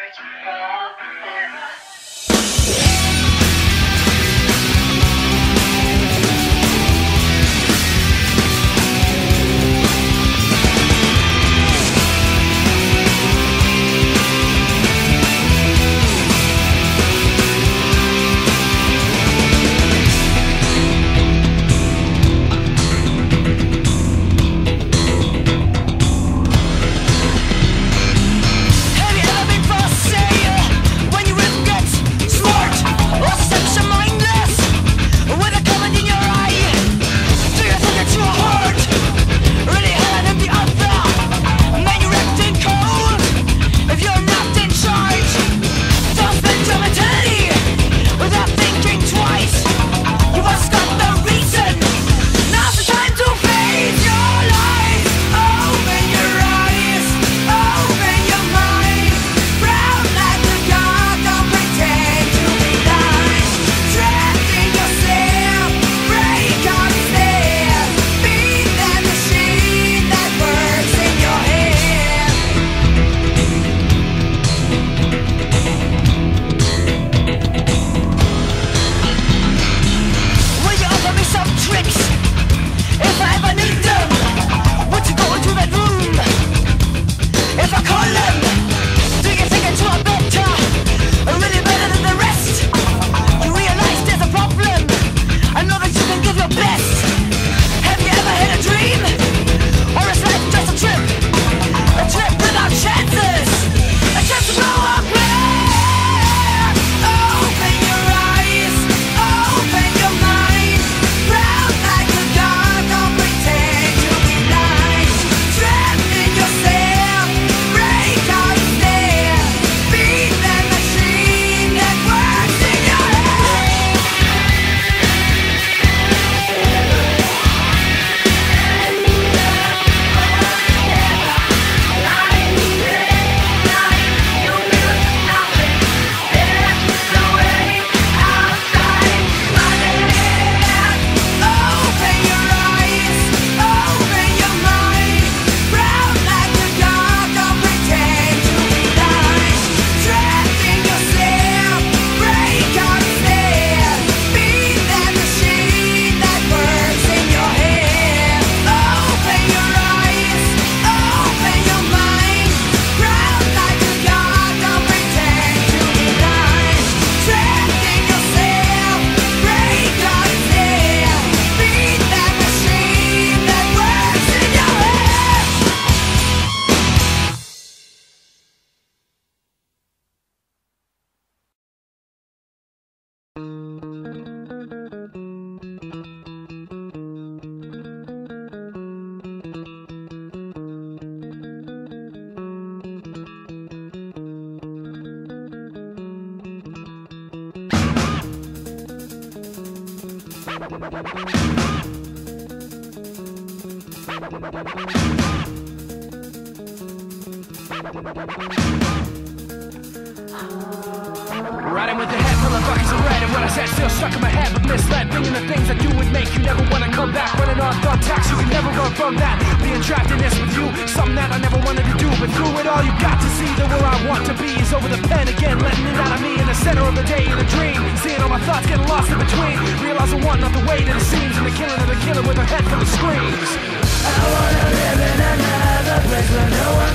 charge forever. Riding with the head full of buckets of red, and what I said still stuck in my head, but misled. Thinking the things that you would make you never want to come back. Running on thought tax, you can never run from that. Being trapped in this with you, something that I never wanted to do, but through it all you got to see that where I want to be is over the pen again, letting it out of me in the center of the day in a dream. Seeing all my thoughts getting lost in between, realizing one not the way that it seems, and the killing of the killer with a head full of screams. I wanna live in another place where no one